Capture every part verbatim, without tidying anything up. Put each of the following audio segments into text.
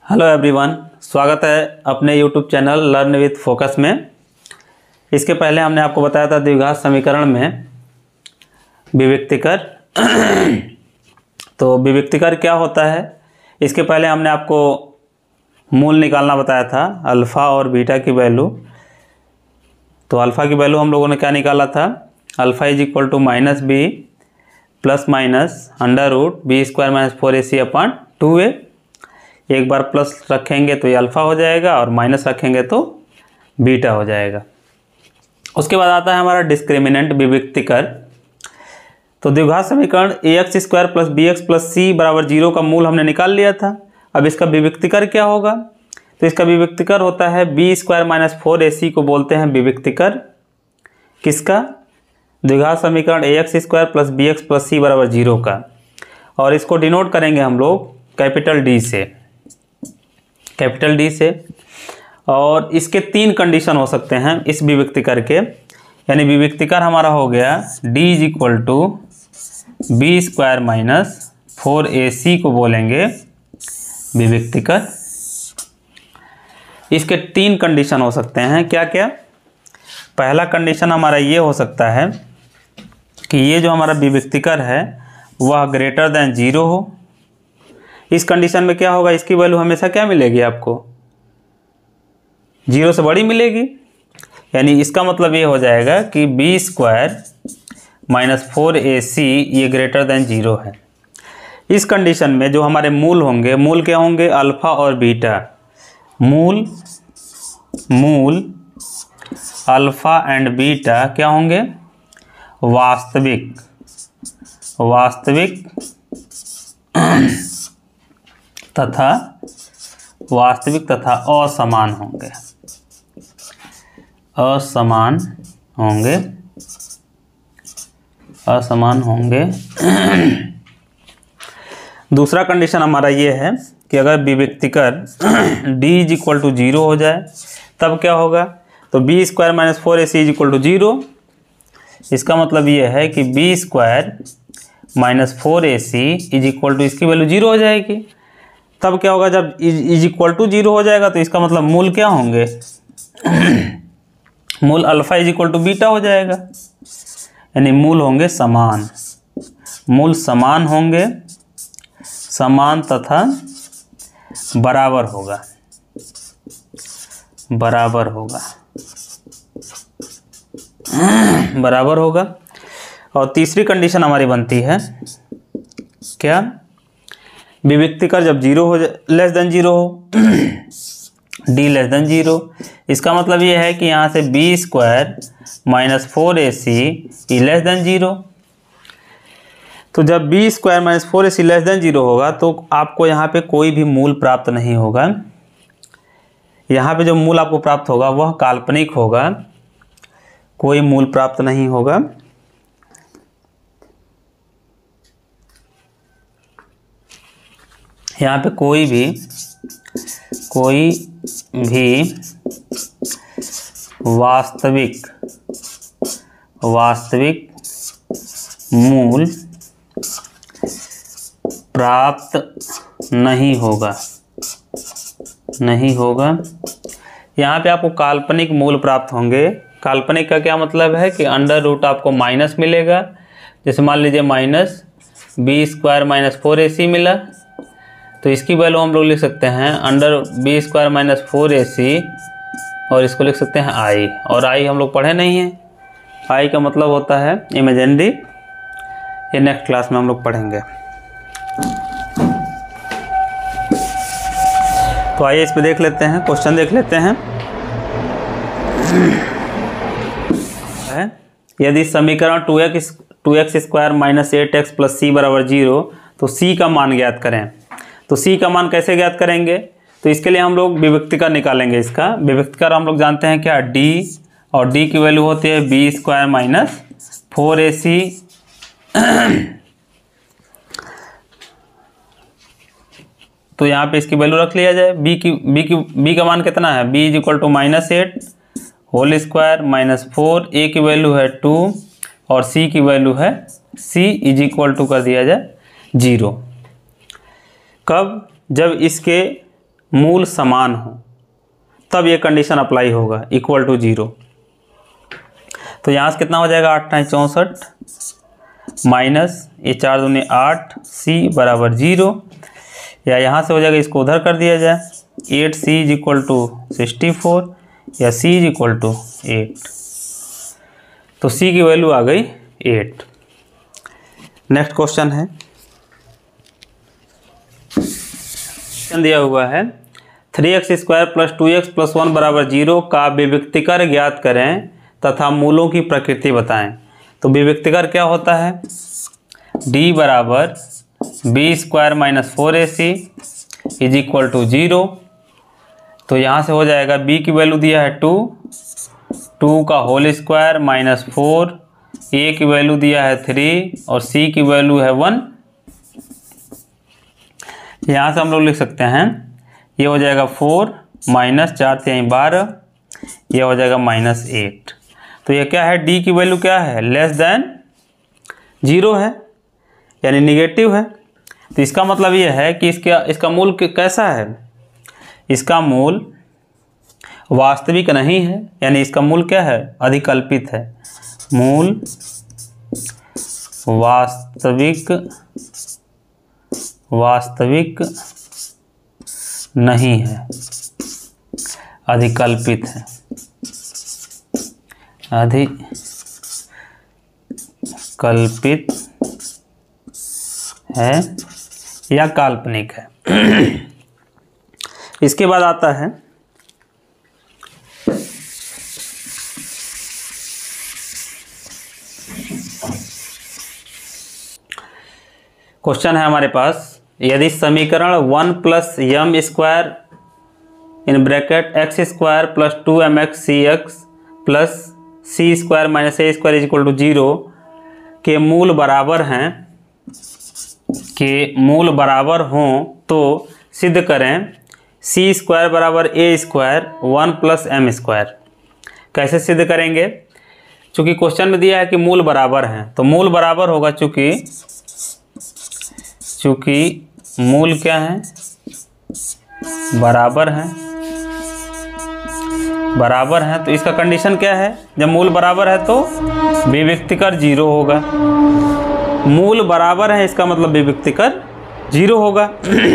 Hello everyone, स्वागत है अपने YouTube channel learn with focus में। इसके पहले हमने आपको बताया था द्विघात समीकरण में विविक्तिकर। तो विविक्तिकर क्या होता है, इसके पहले हमने आपको मूल निकालना बताया था, अल्फ़ा और बीटा की वैल्यू। तो अल्फ़ा की वैल्यू हम लोगों ने क्या निकाला था, alpha is equal to minus b plus minus under root b square minus four A c upon two a. एक बार प्लस रखेंगे तो ये अल्फ़ा हो जाएगा और माइनस रखेंगे तो बीटा हो जाएगा। उसके बाद आता है हमारा डिस्क्रिमिनेंट विविक्तिकर। तो द्विघात समीकरण a x square plus B x plus सी बराबर जीरो का मूल हमने निकाल लिया था। अब इसका विविक्तिकर क्या होगा, तो इसका विविक्तिकर होता है बी स्क्वायर माइनस फोर ए सी को बोलते हैं विविक्तिकर। किसका? द्विघात समीकरण a x square plus B x plus सी बराबर जीरो का। और इसको डिनोट करेंगे हम लोग कैपिटल डी से, कैपिटल डी से। और इसके तीन कंडीशन हो सकते हैं इस विविक्तिकर के, यानी विविक्तिकर हमारा हो गया D is equal to b square minus four A c को बोलेंगे विविक्तिकर। इसके तीन कंडीशन हो सकते हैं, क्या क्या? पहला कंडीशन हमारा ये हो सकता है कि ये जो हमारा विविक्तिकर है वह ग्रेटर देन जीरो हो। इस कंडीशन में क्या होगा, इसकी वैल्यू हमेशा क्या मिलेगी आपको, जीरो से बड़ी मिलेगी। यानी इसका मतलब ये हो जाएगा कि बी स्क्वायर माइनस फोर ए सी ये ग्रेटर देन जीरो है। इस कंडीशन में जो हमारे मूल होंगे, मूल क्या होंगे, अल्फ़ा और बीटा। मूल मूल अल्फ़ा एंड बीटा क्या होंगे, वास्तविक वास्तविक तथा वास्तविक तथा असमान होंगे असमान होंगे असमान होंगे दूसरा कंडीशन हमारा ये है कि अगर विविक्तिकर d is equal to zero हो जाए तब क्या होगा, तो b square minus four A C is equal to zero. इसका मतलब ये है कि b square minus four A C is equal to इसकी वैल्यू जीरो हो जाएगी। तब क्या होगा, जब इज इक्वल टू जीरो हो जाएगा तो इसका मतलब मूल क्या होंगे मूल alpha is equal to beta हो जाएगा, यानी मूल होंगे समान। मूल समान होंगे, समान तथा बराबर होगा बराबर होगा बराबर होगा। और तीसरी कंडीशन हमारी बनती है क्या, विविक्तिकर जब जीरो हो लेस देन जीरो हो डी लेस देन जीरो। इसका मतलब ये है कि यहाँ से बी स्क्वायर माइनस फोर ए सी ई लेस देन जीरो। तो जब बी स्क्वायर माइनस फोर ए सी लेस देन जीरो होगा तो आपको यहाँ पे कोई भी मूल प्राप्त नहीं होगा। यहाँ पे जो मूल आपको प्राप्त होगा वह काल्पनिक होगा, कोई मूल प्राप्त नहीं होगा। यहाँ पे कोई भी कोई भी वास्तविक वास्तविक मूल प्राप्त नहीं होगा नहीं होगा यहाँ पे आपको काल्पनिक मूल प्राप्त होंगे। काल्पनिक का क्या मतलब है कि अंडर रूट आपको माइनस मिलेगा। जैसे मान लीजिए minus b square minus four ए सी मिला, तो इसकी वैल्यू हम लोग लिख सकते हैं under b square minus four ए सी, और इसको लिख सकते हैं आई। और आई हम लोग पढ़े नहीं हैं, आई का मतलब होता है इमेजिनरी। ये नेक्स्ट क्लास में हम लोग पढ़ेंगे। तो आइए इस पे देख लेते हैं, क्वेश्चन देख लेते हैं। यदि समीकरण two x two x square minus eight x plus सी बराबर जीरो, तो सी का मान ज्ञात करें। तो सी का मान कैसे ज्ञात करेंगे, तो इसके लिए हम लोग विविक्तिकर निकालेंगे। इसका विविक्तिकर हम लोग जानते हैं क्या, डी, और डी की वैल्यू होती है बी स्क्वायर माइनस फोर ए सी। तो यहाँ पे इसकी वैल्यू रख लिया जाए। बी की बी की बी का मान कितना है, b is equal to minus eight whole square minus four, a की वैल्यू है टू और सी की वैल्यू है सी इज इक्वल टू कर दिया जाए जीरो। कब? जब इसके मूल समान हो तब ये कंडीशन अप्लाई होगा, इक्वल टू जीरो। तो यहाँ से कितना हो जाएगा, आठ टाइम चौंसठ माइनस ये चार दूनी आठ, सी बराबर जीरो, या यहाँ से हो जाएगा इसको उधर कर दिया जाए, eight C is equal to sixty four या C is equal to eight. तो सी की वैल्यू आ गई एट। नेक्स्ट क्वेश्चन है, क्वेश्चन दिया हुआ है three X square plus two X plus one बराबर जीरो का विविक्तिकर ज्ञात करें तथा मूलों की प्रकृति बताएं। तो विविक्तिकर क्या होता है, डी बराबर b square minus four A C is equal to zero. तो यहाँ से हो जाएगा b की वैल्यू दिया है टू, टू का whole square minus four, a की वैल्यू दिया है थ्री और c की वैल्यू है वन। यहाँ से हम लोग लिख सकते हैं ये हो जाएगा फोर माइनस चार से यहीं बारह, ये हो जाएगा माइनस एट। तो ये क्या है, d की वैल्यू क्या है, लेस देन जीरो है यानी निगेटिव है। तो इसका मतलब ये है कि इसका इसका मूल कैसा है, इसका मूल वास्तविक नहीं है, यानी इसका मूल क्या है, अधिकल्पित है। मूल वास्तविक वास्तविक नहीं है, अधिकल्पित है, अधिकल्पित है या काल्पनिक है। इसके बाद आता है क्वेश्चन है हमारे पास, यदि समीकरण one plus m square in bracket x square plus two m x c x plus c square minus a square is equal to zero के मूल बराबर हैं के मूल बराबर हों तो सिद्ध करें सी स्क्वायर बराबर a square one plus m square. कैसे सिद्ध करेंगे, चूँकि क्वेश्चन में दिया है कि मूल बराबर हैं, तो मूल बराबर होगा चूँकि चूँकि मूल क्या है, बराबर हैं, बराबर हैं। तो इसका कंडीशन क्या है, जब मूल बराबर है तो विविक्तिकर जीरो होगा। मूल बराबर है इसका मतलब विविक्तिकर जीरो होगा।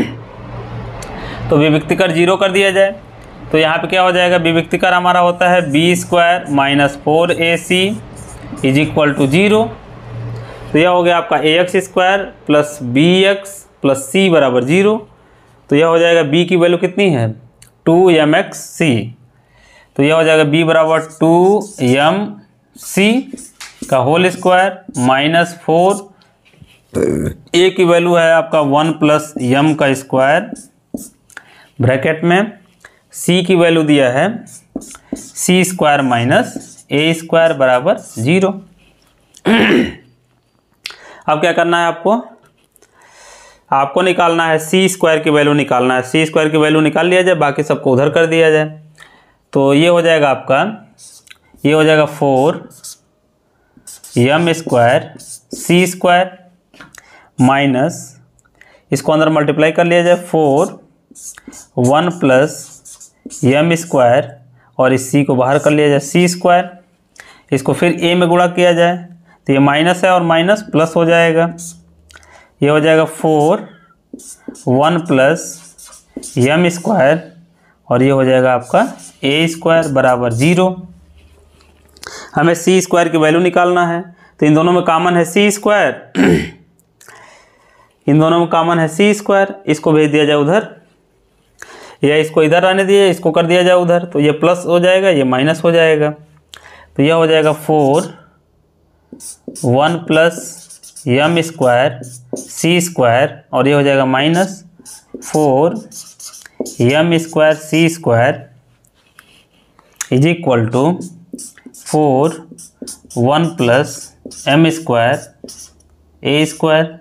तो विविक्तिकर जीरो कर दिया जाए तो यहाँ पे क्या हो जाएगा, विविक्तिकर हमारा होता है B square minus four A C is equal to zero. तो यह हो गया आपका A x square plus B x plus सी बराबर जीरो। तो यह हो जाएगा b की वैल्यू कितनी है, टू एम एक्स सी। तो यह हो जाएगा b बराबर टू एम सी का whole square minus four, a की वैल्यू है आपका वन प्लस एम का स्क्वायर, ब्रैकेट में c की वैल्यू दिया है c square minus a square बराबर जीरो। अब क्या करना है आपको, आपको निकालना है सी स्क्वायर की वैल्यू निकालना है। सी स्क्वायर की वैल्यू निकाल लिया जाए, बाकी सबको उधर कर दिया जाए। तो ये हो जाएगा आपका, ये हो जाएगा four m square c square minus इसको अंदर मल्टीप्लाई कर लिया जाए, four one plus m square और इस सी को बाहर कर लिया जाए सी स्क्वायर। इसको फिर ए में गुणा किया जाए तो ये माइनस है और माइनस प्लस हो जाएगा। ये हो जाएगा four one plus m square और ये हो जाएगा आपका ए स्क्वायर बराबर जीरो। हमें सी स्क्वायर की वैल्यू निकालना है, तो इन दोनों में कॉमन है सी स्क्वायर, इन दोनों में कॉमन है सी स्क्वायर। इसको भेज दिया जाए उधर, या इसको इधर आने दिए, इसको कर दिया जाए उधर, तो ये प्लस हो जाएगा, ये माइनस हो जाएगा। तो यह हो जाएगा four one plus m square c square और ये हो जाएगा minus four m square c square is equal to four one plus m square a square.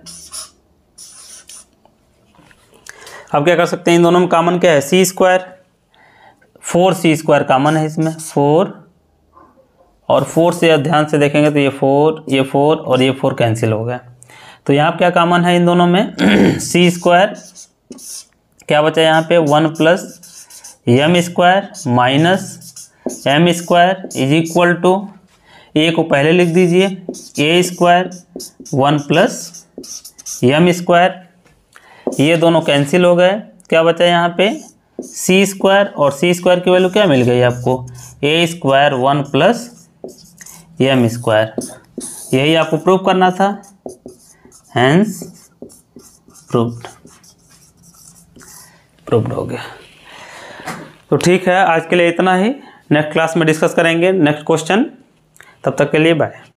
अब क्या कर सकते हैं, इन दोनों में कॉमन क्या है, c square, four c square common है इसमें, फोर और फोर से ध्यान से देखेंगे तो ये फोर, ये फोर और ये फोर कैंसिल हो गया। तो यहाँ क्या कॉमन है इन दोनों में, सी स्क्वायर क्या बचा यहाँ पे, one plus m square minus m square is equal to, a को पहले लिख दीजिए, a square one plus m square, ये दोनों कैंसिल हो गए। क्या बचा यहाँ पे, सी स्क्वायर, और सी स्क्वायर की वैल्यू क्या मिल गई आपको, a square one plus m square. यही आपको प्रूव करना था, हैंस प्रूव्ड, प्रूव्ड हो गया। तो ठीक है, आज के लिए इतना ही। नेक्स्ट क्लास में डिस्कस करेंगे नेक्स्ट क्वेश्चन। तब तक के लिए बाय।